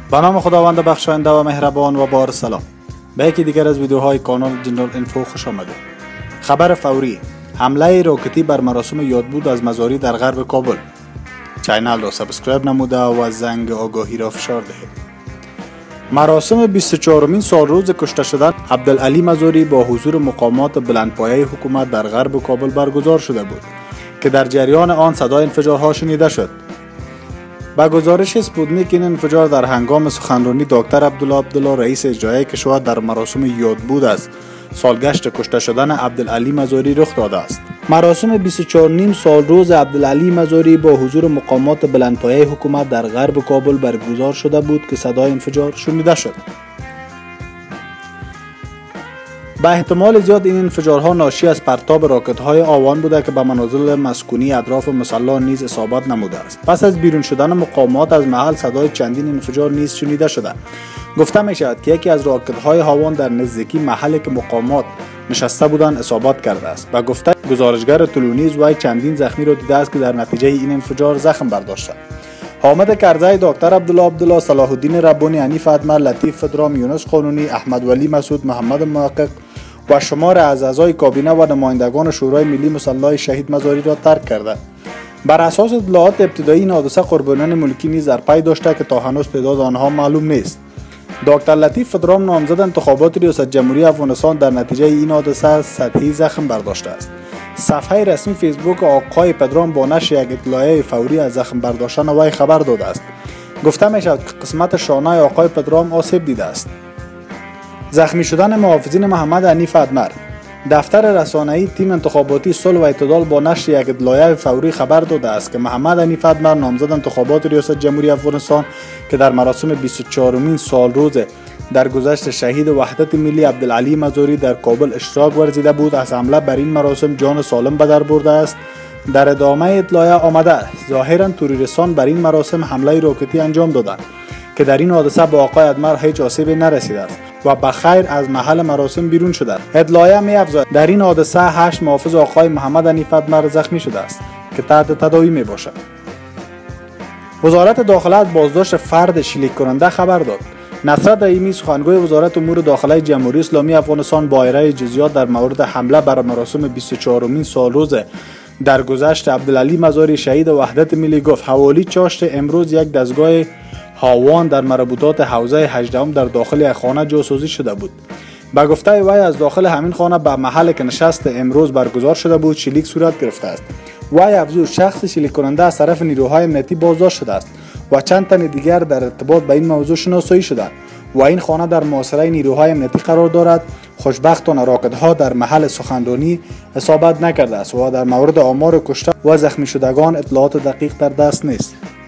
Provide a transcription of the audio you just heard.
به نام خداوند بخشاینده و مهربان و بار سلام. به یکی دیگر از ویدیوهای کانال جنرال اینفو خوش آمدید. خبر فوری: حمله راکتی بر مراسم یادبود از مزاری در غرب کابل. چینل را سابسکرایب نموده و زنگ آگاهی را فشار دهید. مراسم 24مین سالروز کشته شدن عبدالعلی مزاری با حضور مقامات بلندپایه حکومت در غرب کابل برگزار شده بود که در جریان آن صدای انفجارها شنیده شد. با گزارش اسپوتنیک این انفجار در هنگام سخنرانی دکتر عبدالله رئیس اجرایی کشور در مراسم یادبود از سالگشت کشته شدن عبدالعلی مزاری رخ داده است. مراسم 24 سالروز عبدالعلی مزاری با حضور مقامات بلندپایه حکومت در غرب کابل برگزار شده بود که صدای انفجار شنیده شد. به احتمال زیاد این انفجارها ناشی از پرتاب راکت‌های آوان بوده که به منازل مسکونی اطراف مصلی نیز اصابت نموده است. پس از بیرون شدن مقامات از محل صدای چندین انفجار نیز شنیده شده. گفته می شود که یکی از راکت‌های آوان در نزدیکی محلی که مقامات نشسته بودند اصابت کرده است. و گفته گزارشگر طلونیز وی چندین زخمی را دیده است که در نتیجه این انفجار زخم برداشته. حامد کرزی، دکتر عبدالله، صلاح الدین ربانی، حنیف ادمر، لطیف فدرام، یونس قانونی، احمد ولی مسعود، محمد محقق و شمار از اعضای کابینه و نمایندگان شورای ملی مسلح شهید مزاری را ترک کرده. بر اساس اطلاعات ابتدایی این حادثه قربانیان ملکی نیز در پی داشته که تا هنوز تعداد آنها معلوم نیست. دکتر لطیف فدرام نامزد انتخابات ریاست جمهوری افغانستان در نتیجه این حادثه سطحی زخم برداشته است. صفحه رسمی فیسبوک آقای پدرام با نشر یک اطلاعیه فوری از زخم برداشتن وی خبر داده است. گفته می شود که قسمت شانه آقای پدرام آسیب دیده است. زخمی شدن محافظین محمد حنیف ادمر. دفتر رسانه‌ای تیم انتخاباتی صلح و اعتدال با نشر یک اطلاعیه فوری خبر داده است که محمد حنیف ادمر نامزد انتخابات ریاست جمهوری افغانستان که در مراسم 24مین سالروز درگذشت شهید وحدت ملی عبدالعلی مزاری در کابل اشتراک ورزیده بود، از حمله بر این مراسم جان سالم به در برده است. در ادامه اطلاعیه آمده ظاهرا تروریستان بر این مراسم حمله راکتی انجام دادند که در این حادثه با آقای ادمر هیچ آسیبی نرسیده است و بخیر از محل مراسم بیرون شده. اطلاعیه می‌افزاید در این حادثه 8 محافظ آقای محمد حنیف ادمر زخمی شده است که تحت تداوی میباشد. وزارت داخله از بازداشت فرد شلیک کننده خبر داد. نصرت رحیمی، سخنگوی وزارت امور داخله جمهوری اسلامی افغانستان، با ارائه جزئیات در مورد حمله بر مراسم 24مین سالروز درگذشت عبدالعلی مزاری شهید وحدت ملی گفت حوالی چاشت امروز یک دستگاه هاوان در مربوطات حوزه 18 در داخل یک خانه جاسوسی شده بود. با گفته وی از داخل همین خانه به محل که نشست امروز برگزار شده بود شلیک صورت گرفته است. وی افزود شخص شلیک کننده از طرف نیروهای امنیتی بازداشت شده است و چند تن دیگر در ارتباط به این موضوع شناسایی شدند و این خانه در محاصره نیروهای امنیتی قرار دارد. خوشبختانه راکت‌ها در محل سخنرانی اصابت نکرده است و در مورد آمار کشته و زخمی شدگان اطلاعات دقیق در دست نیست.